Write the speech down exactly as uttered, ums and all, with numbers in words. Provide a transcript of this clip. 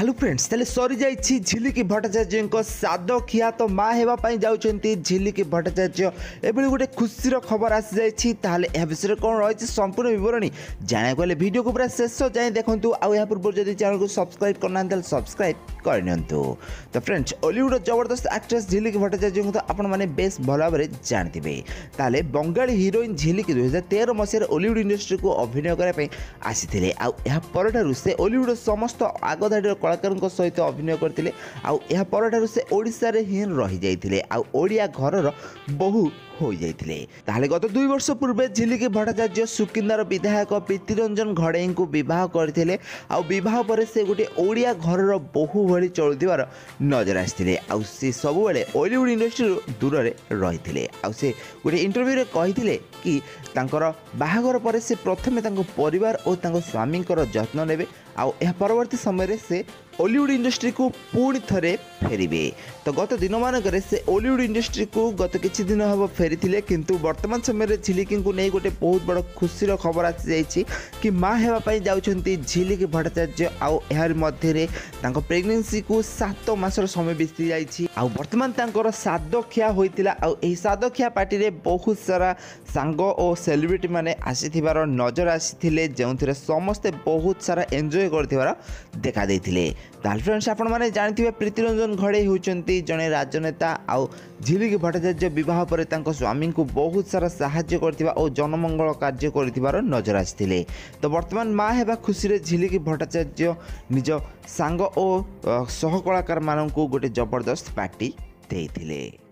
Hello friends तेल सरी जाइए झिलिकी भट्टाचार्य साद खिया तो माँ होगापी जाऊँगी झिलिकी भट्टाचार्य एभली गोटे खुशीर खबर आसी जाइए यह विषय कौन रही संपूर्ण बरणी जाना गले भिडियो को पूरा शेष जाए देखूँ आउ पूर्व जब चैनल को सब्सक्राइब करना सब्सक्राइब करनी तो फ्रेंड्स हॉलीवुड जबरदस्त एक्ट्रेस झिलिकी भट्टाचार्य को तो आपण मैंने बेस भल भाव में जानते ताले बंगाली हिरोइन झिलिकी दुई हजार तेरह मसीह हॉलीवुड इंडस्ट्री को अभिनय करने आसी आर से हॉलीवुड समस्त आगधाड़ी कलाकार सहित अभिनय करते आउ से ओडिशा रे ही रही जाइए आउ ओडिया घरर बहु हो जाइए ताहले गत दुई वर्ष पूर्वे झिलिकी भट्टाचार्य सुकिंदार विधायक प्रीतिरंजन घड़ई को बह करते आउ पर से गोटे ओडिया घरर बहु भली चलुवार नजर आसते आउ से सबुबले हॉलीवुड इंडस्ट्री दूर रही आउ से गोटे इंटरव्यू कहते कि तांकर बाहागर पर से प्रथमे परिवार और स्वामी जत्न नेबे आउ यह परवर्ती समय से हॉलीवुड इंडस्ट्री को पुणी थे फेरबे तो गत दिन मानक से हॉलीवुड इंडस्ट्री को गत किछि दिन हम फेरी थिले किंतु वर्तमान समय झिलिकी को नहीं गोटे बहुत बड़ खुशीर खबर आसी जाइए कि माँ होगापी जाऊँगी झिलिकी भट्टाचार्य आउ यार मध्य प्रेगनेंसी को सात मासर समय बीती जाइए आउ वर्तमान तांकर साद खिया होइतिला आउ एही साद खिया पार्टी रे बहुत सारा सांग और सेलिब्रिटी माने आसीथिबार नजर आसीथिले जोंथिरे समस्ते बहुत सारा एंजॉय करथिबार देखा देथिले ताल फ्रेंड्स आपण माने जानथिबे प्रीतिरंजन घड़ई होचंती जने राजनेता आउ झिलिकी भट्टाचार्य विवाह पर तांको स्वामी को बहुत सारा साहाय्य करथिबा और जनमंगल कार्य करथिबार नजर आसीथिले तो वर्तमान माँ हेबा खुशी रे झिलिकी भट्टाचार्य निज सांग और सहकलाकार माननकु गोटे जबरदस्त पार्टी देइथिले।